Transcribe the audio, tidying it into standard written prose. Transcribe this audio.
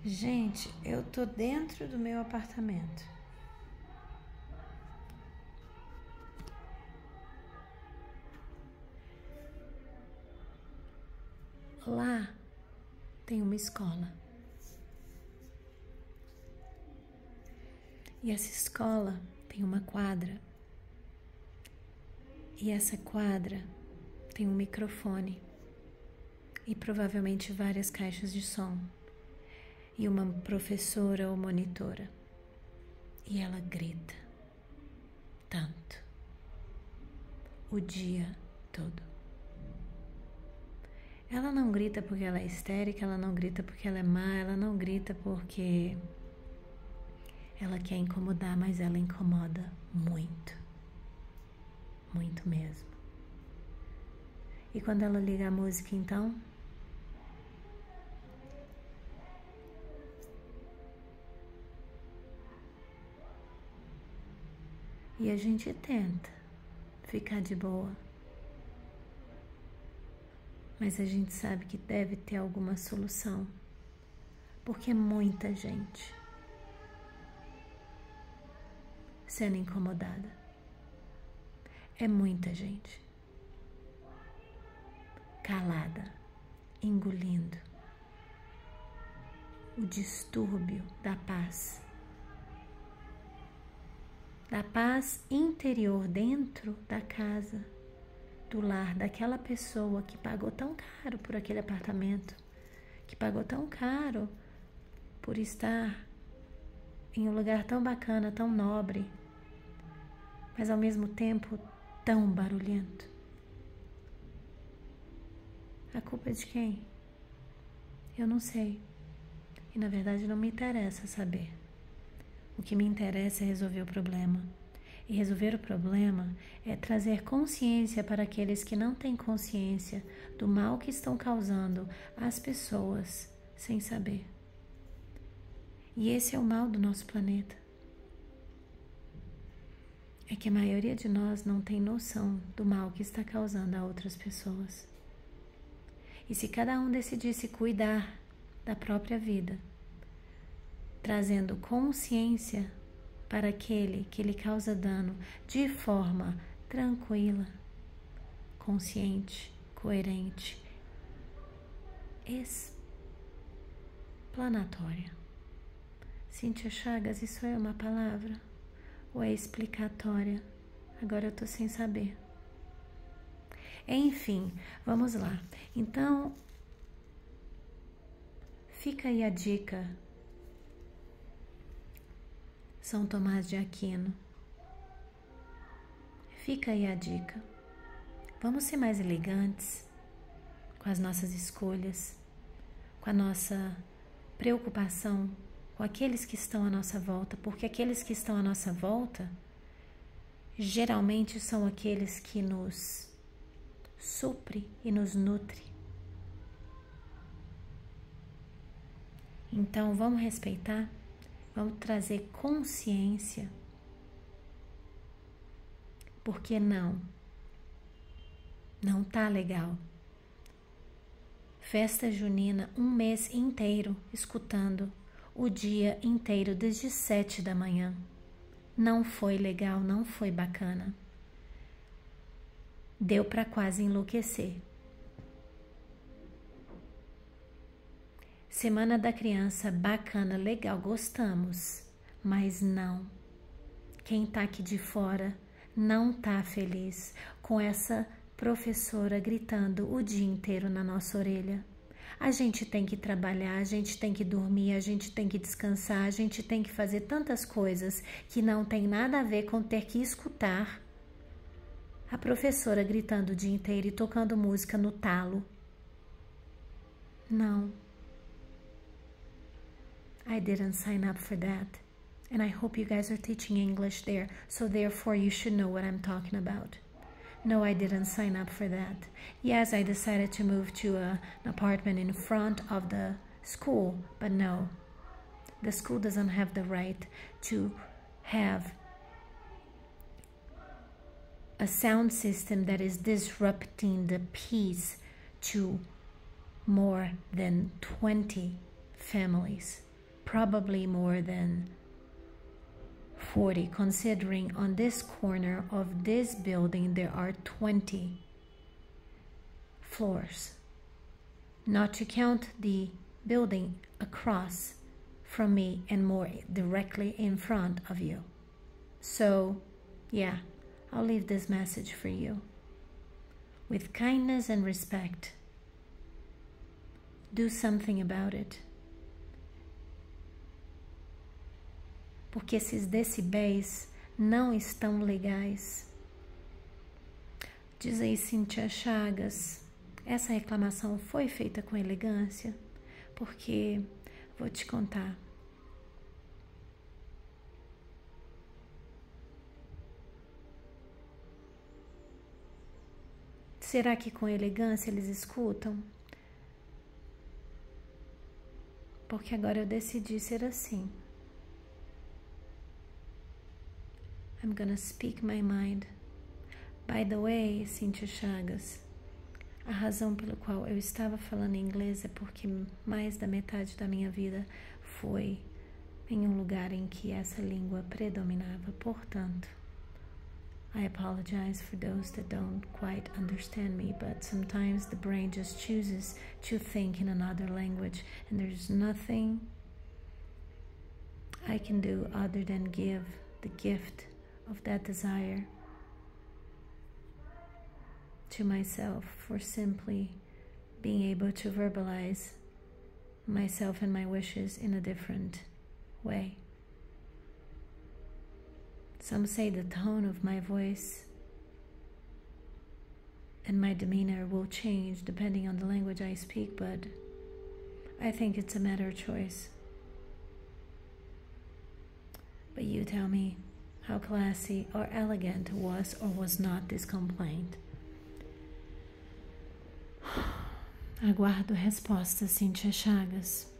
Gente, eu tô dentro do meu apartamento. Lá tem uma escola. E essa escola tem uma quadra. E essa quadra tem um microfone. E provavelmente várias caixas de som. E uma professora ou monitora. E ela grita tanto o dia todo. Ela não grita porque ela é histérica, ela não grita porque ela é má, ela não grita porque ela quer incomodar, mas ela incomoda muito. Muito mesmo. E quando ela liga a música, então, e a gente tenta ficar de boa, mas a gente sabe que deve ter alguma solução, porque é muita gente sendo incomodada. É muita gente calada, engolindo o distúrbio da paz interior dentro da casa, do lar daquela pessoa que pagou tão caro por aquele apartamento, que pagou tão caro por estar em um lugar tão bacana, tão nobre, mas ao mesmo tempo tão barulhento. A culpa é de quem? Eu não sei. E na verdade não me interessa saber. O que me interessa é resolver o problema. E resolver o problema é trazer consciência para aqueles que não têm consciência do mal que estão causando às pessoas sem saber. E esse é o mal do nosso planeta. É que a maioria de nós não tem noção do mal que está causando a outras pessoas. E se cada um decidisse cuidar da própria vida, trazendo consciência para aquele que lhe causa dano de forma tranquila, consciente, coerente, explanatória. Cíntia Chagas, isso é uma palavra? Ou é explicatória? Agora eu tô sem saber. Enfim, vamos lá. Então, fica aí a dica. São Tomás de Aquino. Fica aí a dica. Vamos ser mais elegantes com as nossas escolhas, com a nossa preocupação com aqueles que estão à nossa volta, porque aqueles que estão à nossa volta geralmente são aqueles que nos supre e nos nutre. Então vamos respeitar, vamos trazer consciência, porque não tá legal. Festa junina, um mês inteiro escutando o dia inteiro desde 7 da manhã. Não foi legal, não foi bacana. Deu para quase enlouquecer. Semana da Criança, bacana, legal, gostamos, mas não. Quem tá aqui de fora não tá feliz com essa professora gritando o dia inteiro na nossa orelha. A gente tem que trabalhar, a gente tem que dormir, a gente tem que descansar, a gente tem que fazer tantas coisas que não tem nada a ver com ter que escutar a professora gritando o dia inteiro e tocando música no talo. Não. I didn't sign up for that. And I hope you guys are teaching English there, so therefore you should know what I'm talking about. No, I didn't sign up for that. Yes, I decided to move to an apartment in front of the school, but no. The school doesn't have the right to have a sound system that is disrupting the peace to more than 20 families. probably more than 40, considering on this corner of this building there are 20 floors, not to count the building across from me and more directly in front of you. So yeah, I'll leave this message for you. With kindness and respect, do something about it. Porque esses decibéis não estão legais. Diz aí, Cíntia Chagas, essa reclamação foi feita com elegância? Porque, vou te contar, será que com elegância eles escutam? Porque agora eu decidi ser assim. I'm gonna speak my mind. By the way, Cíntia Chagas, a razão pela qual eu estava falando inglês é porque mais da metade da minha vida foi em um lugar em que essa língua predominava. Portanto, I apologize for those that don't quite understand me, but sometimes the brain just chooses to think in another language, and there's nothing I can do other than give the gift of that desire to myself for simply being able to verbalize myself and my wishes in a different way. Some say the tone of my voice and my demeanor will change depending on the language I speak, but I think it's a matter of choice. But you tell me how classy or elegant was or was not this complaint. Aguardo resposta, Cíntia Chagas.